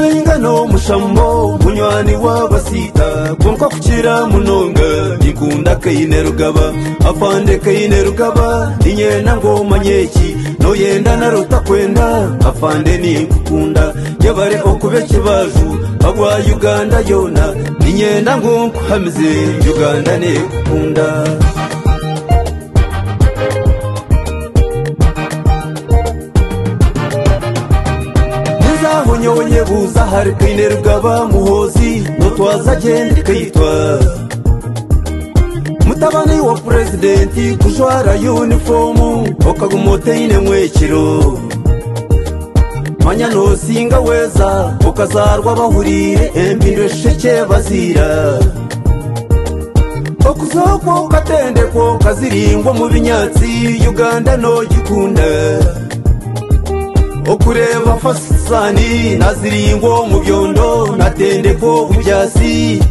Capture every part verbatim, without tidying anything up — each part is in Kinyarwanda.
ingano mushambo munywani w'abasita konko kukira munonga ikunda kayine rugaba afande kayine rugaba inyena ngoma nyeki no yenda naruta kwenda afande ni kukunda yabare okube kibazu agwa Uganda yona inyenda ngonko hamze Uganda ne kukunda Nyonye buza hari kayine rugaba muhozi no twaza gende kayitwa mutabani wa presidenti kujwara uniform okagumote ine mwekiro manya no singa weza ukazarwa bahurire embindwe sheke bazira okuzoko katende ko kaziringwa mu binyatsi Uganda no gikunda okureba fasani naziringo mu byondo natende ko ubyasi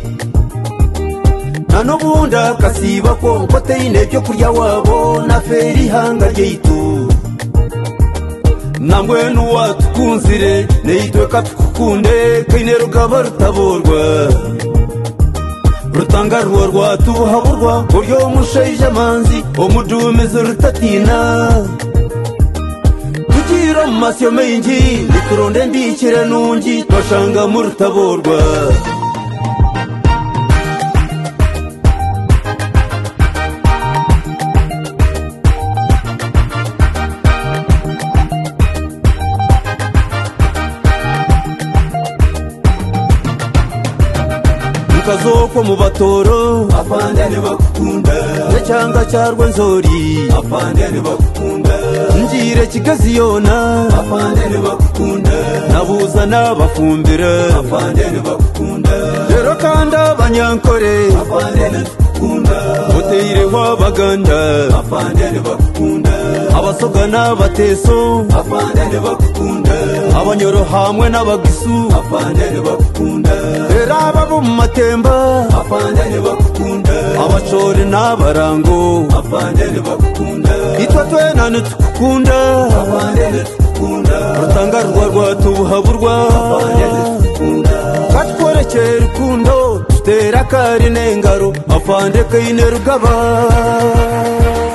nanobunda kasiba ko koteyine byo kurya wabo na feri hanga geitu nambwe nuwatukunzire neitwe katukunde kayine rugaba rutaborwa rutangarwa rwatuhaburwa uryo musheje manzi omudumizo rutatina Tujira masyo menji nikuronde mbikira nungi twashanga mu rutaborwa Mukazoko mu batoro afande ne bakukunda cyanga cyarwe nzori afande ne bakukunda njire kigazi yona afande ne bakukunda nabuza nabafumbira afande ne bakukunda rero kanda banyankore afande ne bakukunda uteyire wabaganda afande ne bakukunda abasoga n'abateso afande ne bakukunda abanyoro hamwe n'abagisu afande ne bakukunda rero aba mu matemba afande ne bakukunda abachore n'abarango afande ne bakukunda itwa twena nitukukunda afande ne tukukunda rutangarwa rwatubuhaburwa afande ne tukukunda katworekera rukundo tutera kari n'engaro afande kayine rugaba